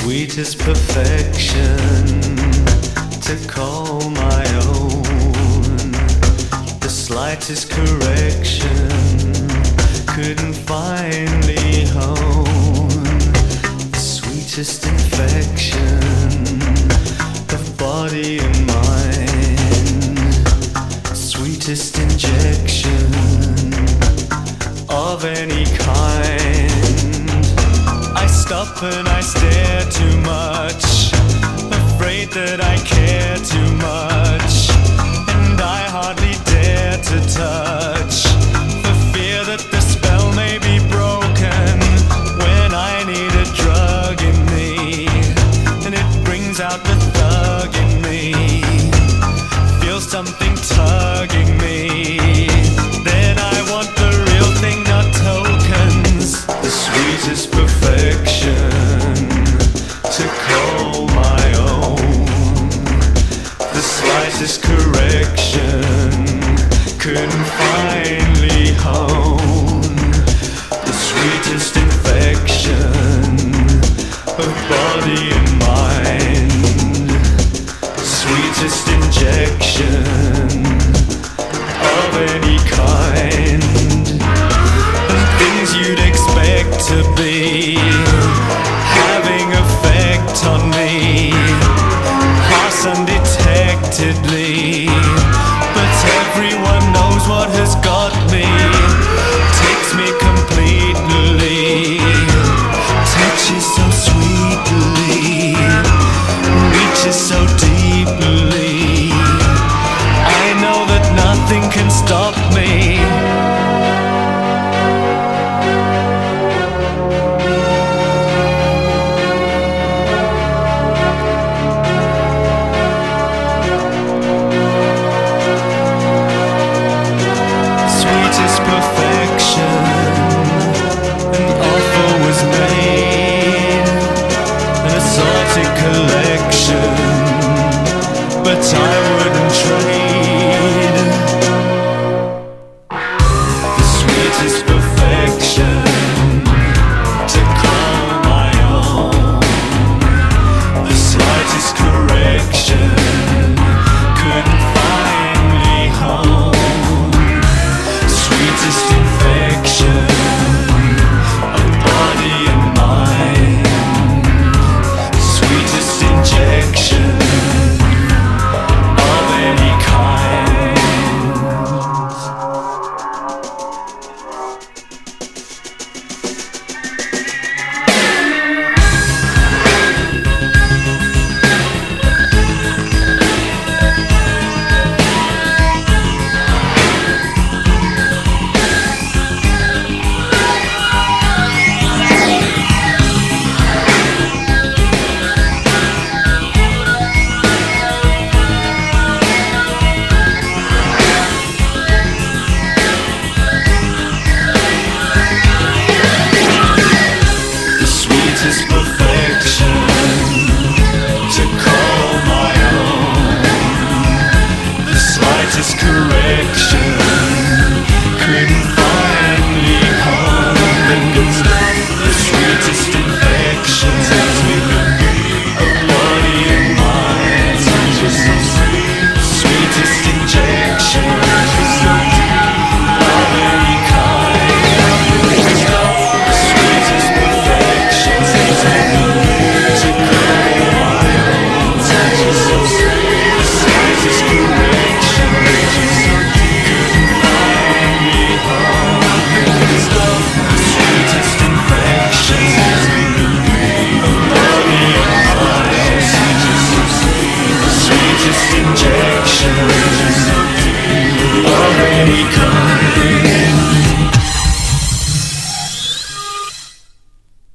sweetest perfection to call my own. The slightest correction couldn't finally hone. The sweetest infection of body and mind, sweetest injection of any kind. I stop and I stare too much, afraid that I care too much, and I hardly dare to touch, for fear that the spell may be broken when I need a drug in me, and it brings out the thug in me. Feel something tugging me, then I want the real thing, not tokens. The sweetest perfection to call my own. The slightest correction couldn't finally hone. The sweetest infection of body and mind, sweetest injection of any kind. And things you'd expect to be having effect on me, pass undetectedly, but everyone knows what has got me. Takes me completely, touches so sweetly, reaches so deeply. I know that nothing can stop me. Sweetest perfection, an offer was made, an assorted collection, but I would